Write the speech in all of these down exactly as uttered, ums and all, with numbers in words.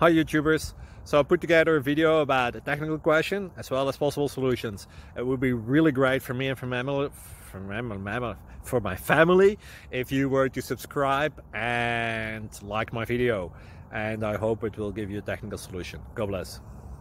Hi YouTubers! So I put together a video about a technical question as well as possible solutions. It would be really great for me and for, mammal, for, mammal, for my family if you were to subscribe and like my video. And I hope it will give you a technical solution. God bless.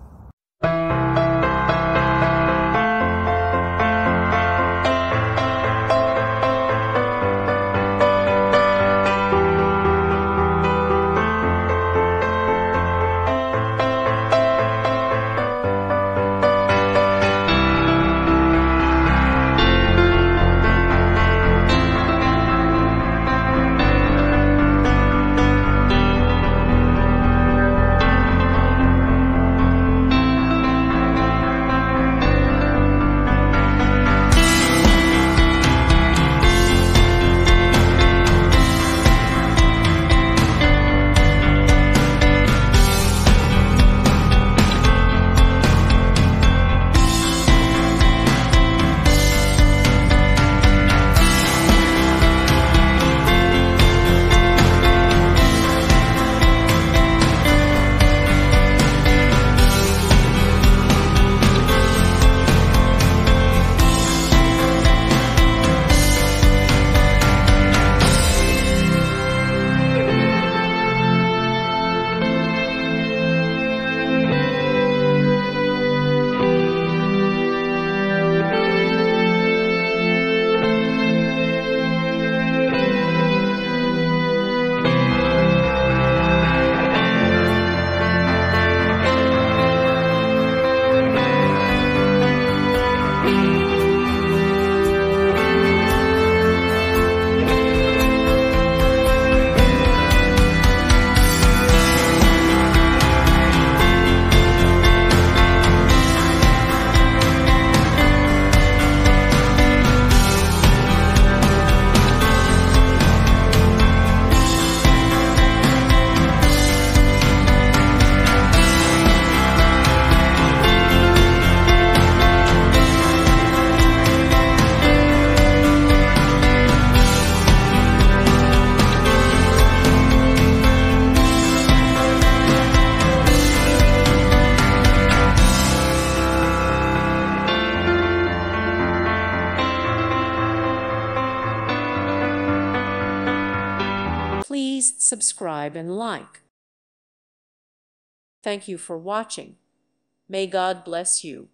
Please subscribe and like. Thank you for watching. May God bless you.